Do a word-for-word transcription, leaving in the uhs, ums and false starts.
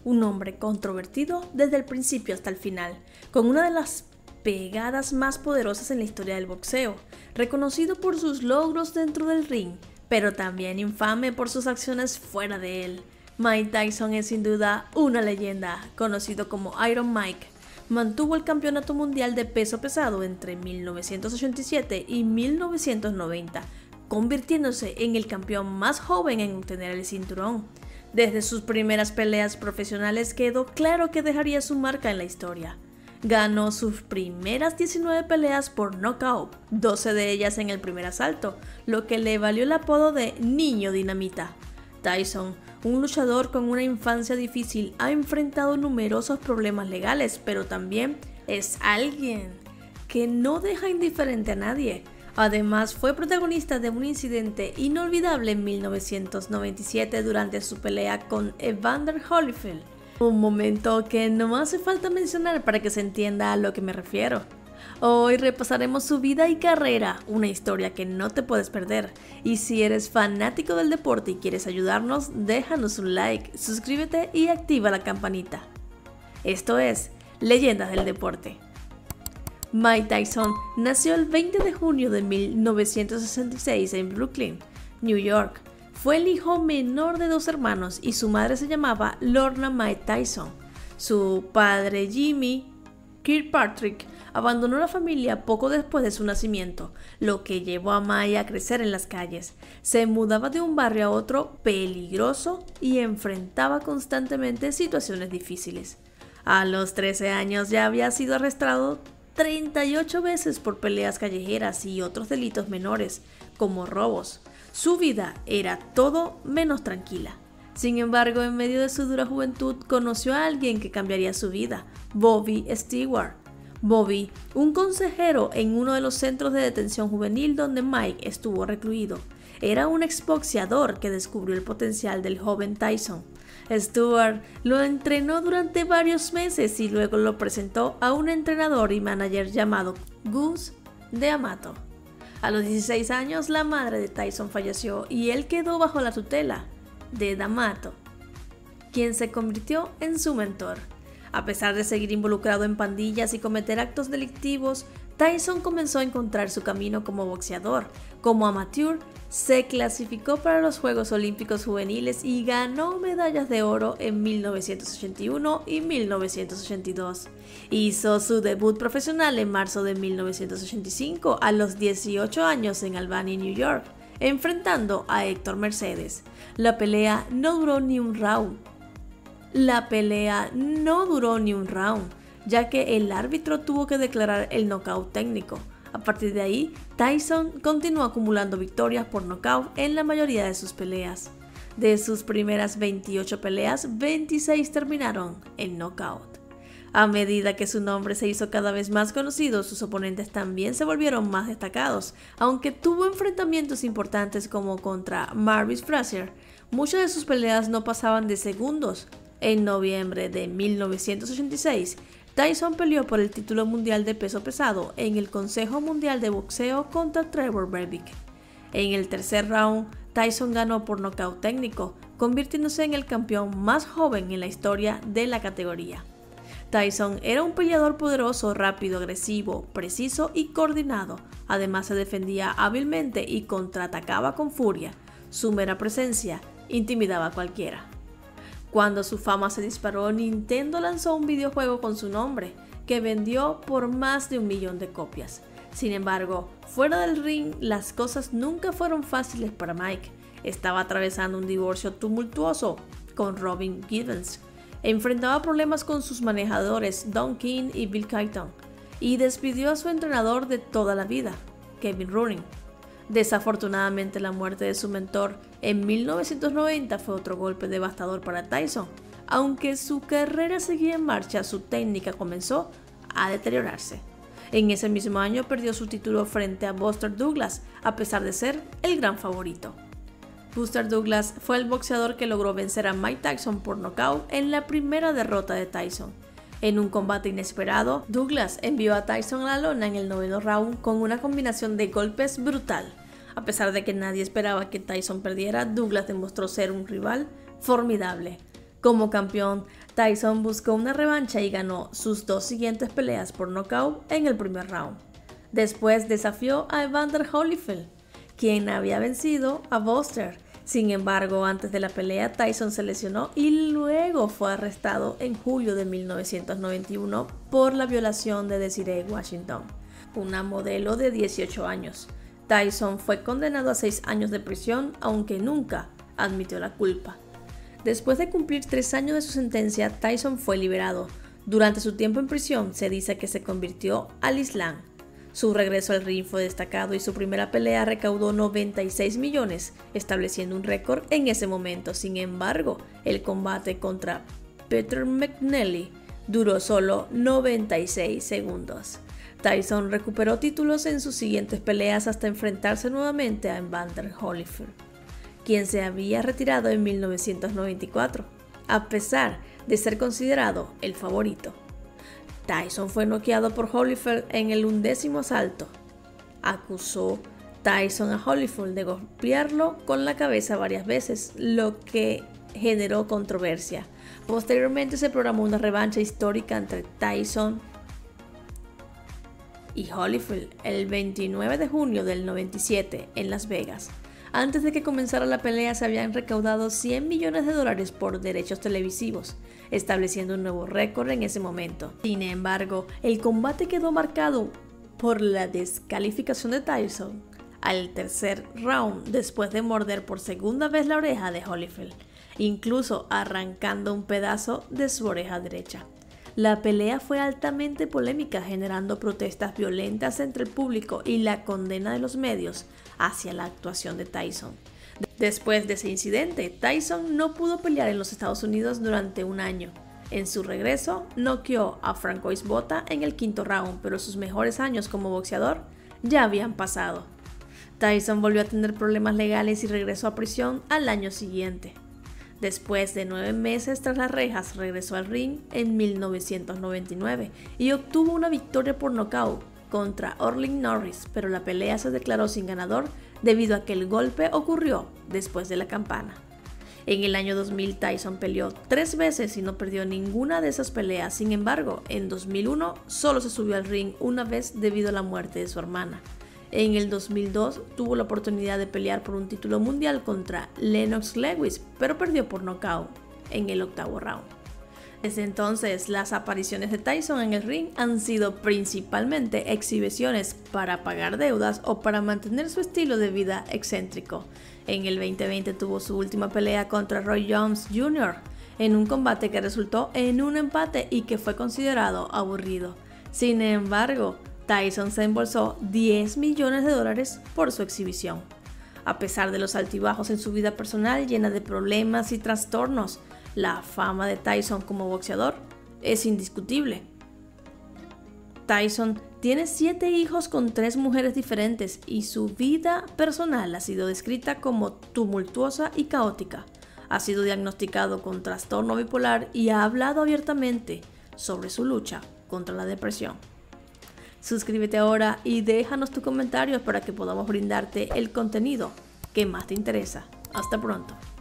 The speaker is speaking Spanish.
un hombre controvertido desde el principio hasta el final, con una de las pegadas más poderosas en la historia del boxeo, reconocido por sus logros dentro del ring, pero también infame por sus acciones fuera de él. Mike Tyson es sin duda una leyenda, conocido como Iron Mike. Mantuvo el campeonato mundial de peso pesado entre mil novecientos ochenta y siete y mil novecientos noventa, convirtiéndose en el campeón más joven en obtener el cinturón. Desde sus primeras peleas profesionales quedó claro que dejaría su marca en la historia. Ganó sus primeras diecinueve peleas por nocaut, doce de ellas en el primer asalto, lo que le valió el apodo de Niño Dinamita. Tyson, un luchador con una infancia difícil, ha enfrentado numerosos problemas legales, pero también es alguien que no deja indiferente a nadie. Además, fue protagonista de un incidente inolvidable en mil novecientos noventa y siete durante su pelea con Evander Holyfield. Un momento que no hace falta mencionar para que se entienda a lo que me refiero. Hoy repasaremos su vida y carrera, una historia que no te puedes perder. Y si eres fanático del deporte y quieres ayudarnos, déjanos un like, suscríbete y activa la campanita. Esto es Leyendas del Deporte. Mike Tyson nació el veinte de junio de mil novecientos sesenta y seis en Brooklyn, New York. Fue el hijo menor de dos hermanos y su madre se llamaba Lorna Mike Tyson. Su padre, Jimmy Kirkpatrick, abandonó la familia poco después de su nacimiento, lo que llevó a Mike a crecer en las calles. Se mudaba de un barrio a otro peligroso y enfrentaba constantemente situaciones difíciles. A los trece años ya había sido arrestado treinta y ocho veces por peleas callejeras y otros delitos menores, como robos. Su vida era todo menos tranquila. Sin embargo, en medio de su dura juventud, conoció a alguien que cambiaría su vida, Bobby Stewart. Bobby, un consejero en uno de los centros de detención juvenil donde Mike estuvo recluido, era un exboxeador que descubrió el potencial del joven Tyson. Stewart lo entrenó durante varios meses y luego lo presentó a un entrenador y manager llamado Gus D'Amato. A los dieciséis años, la madre de Tyson falleció y él quedó bajo la tutela de D'Amato, quien se convirtió en su mentor. A pesar de seguir involucrado en pandillas y cometer actos delictivos, Tyson comenzó a encontrar su camino como boxeador. Como amateur, se clasificó para los Juegos Olímpicos Juveniles y ganó medallas de oro en mil novecientos ochenta y uno y mil novecientos ochenta y dos. Hizo su debut profesional en marzo de mil novecientos ochenta y cinco a los dieciocho años en Albany, New York, enfrentando a Héctor Mercedes. La pelea no duró ni un round. La pelea no duró ni un round, ya que el árbitro tuvo que declarar el nocaut técnico. A partir de ahí, Tyson continuó acumulando victorias por nocaut en la mayoría de sus peleas. De sus primeras veintiocho peleas, veintiséis terminaron en nocaut. A medida que su nombre se hizo cada vez más conocido, sus oponentes también se volvieron más destacados. Aunque tuvo enfrentamientos importantes como contra Maurice Frazier, muchas de sus peleas no pasaban de segundos. En noviembre de mil novecientos ochenta y seis, Tyson peleó por el título mundial de peso pesado en el Consejo Mundial de Boxeo contra Trevor Berbick. En el tercer round, Tyson ganó por nocaut técnico, convirtiéndose en el campeón más joven en la historia de la categoría. Tyson era un peleador poderoso, rápido, agresivo, preciso y coordinado. Además, se defendía hábilmente y contraatacaba con furia. Su mera presencia intimidaba a cualquiera. Cuando su fama se disparó, Nintendo lanzó un videojuego con su nombre, que vendió por más de un millón de copias. Sin embargo, fuera del ring, las cosas nunca fueron fáciles para Mike. Estaba atravesando un divorcio tumultuoso con Robin Givens. Enfrentaba problemas con sus manejadores Don King y Bill Cayton, y despidió a su entrenador de toda la vida, Kevin Rooney. Desafortunadamente, la muerte de su mentor en mil novecientos noventa fue otro golpe devastador para Tyson. Aunque su carrera seguía en marcha, su técnica comenzó a deteriorarse. En ese mismo año perdió su título frente a Buster Douglas, a pesar de ser el gran favorito. Buster Douglas fue el boxeador que logró vencer a Mike Tyson por nocaut en la primera derrota de Tyson. En un combate inesperado, Douglas envió a Tyson a la lona en el noveno round con una combinación de golpes brutal. A pesar de que nadie esperaba que Tyson perdiera, Douglas demostró ser un rival formidable. Como campeón, Tyson buscó una revancha y ganó sus dos siguientes peleas por nocaut en el primer round. Después desafió a Evander Holyfield, quien había vencido a Buster. Sin embargo, antes de la pelea, Tyson se lesionó y luego fue arrestado en julio de mil novecientos noventa y uno por la violación de Desiree Washington, una modelo de dieciocho años. Tyson fue condenado a seis años de prisión, aunque nunca admitió la culpa. Después de cumplir tres años de su sentencia, Tyson fue liberado. Durante su tiempo en prisión, se dice que se convirtió al Islam. Su regreso al ring fue destacado y su primera pelea recaudó noventa y seis millones, estableciendo un récord en ese momento. Sin embargo, el combate contra Peter McNally duró solo noventa y seis segundos. Tyson recuperó títulos en sus siguientes peleas hasta enfrentarse nuevamente a Evander Holyfield, quien se había retirado en mil novecientos noventa y cuatro, a pesar de ser considerado el favorito. Tyson fue noqueado por Holyfield en el undécimo asalto. Acusó Tyson a Holyfield de golpearlo con la cabeza varias veces, lo que generó controversia. Posteriormente se programó una revancha histórica entre Tyson y Holyfield el veintinueve de junio del noventa y siete en Las Vegas. Antes de que comenzara la pelea se habían recaudado cien millones de dólares por derechos televisivos, estableciendo un nuevo récord en ese momento. Sin embargo, el combate quedó marcado por la descalificación de Tyson al tercer round después de morder por segunda vez la oreja de Holyfield, incluso arrancando un pedazo de su oreja derecha. La pelea fue altamente polémica, generando protestas violentas entre el público y la condena de los medios hacia la actuación de Tyson. Después de ese incidente, Tyson no pudo pelear en los Estados Unidos durante un año. En su regreso, noqueó a Francois Botha en el quinto round, pero sus mejores años como boxeador ya habían pasado. Tyson volvió a tener problemas legales y regresó a prisión al año siguiente. Después de nueve meses tras las rejas, regresó al ring en mil novecientos noventa y nueve y obtuvo una victoria por nocaut contra Orlin Norris, pero la pelea se declaró sin ganador debido a que el golpe ocurrió después de la campana. En el año dos mil, Tyson peleó tres veces y no perdió ninguna de esas peleas. Sin embargo, en dos mil uno solo se subió al ring una vez debido a la muerte de su hermana. En el dos mil dos tuvo la oportunidad de pelear por un título mundial contra Lennox Lewis, pero perdió por nocaut en el octavo round. Desde entonces, las apariciones de Tyson en el ring han sido principalmente exhibiciones para pagar deudas o para mantener su estilo de vida excéntrico. En el veinte veinte tuvo su última pelea contra Roy Jones junior en un combate que resultó en un empate y que fue considerado aburrido. Sin embargo, Tyson se embolsó diez millones de dólares por su exhibición. A pesar de los altibajos en su vida personal llena de problemas y trastornos, la fama de Tyson como boxeador es indiscutible. Tyson tiene siete hijos con tres mujeres diferentes y su vida personal ha sido descrita como tumultuosa y caótica. Ha sido diagnosticado con trastorno bipolar y ha hablado abiertamente sobre su lucha contra la depresión. Suscríbete ahora y déjanos tus comentarios para que podamos brindarte el contenido que más te interesa. Hasta pronto.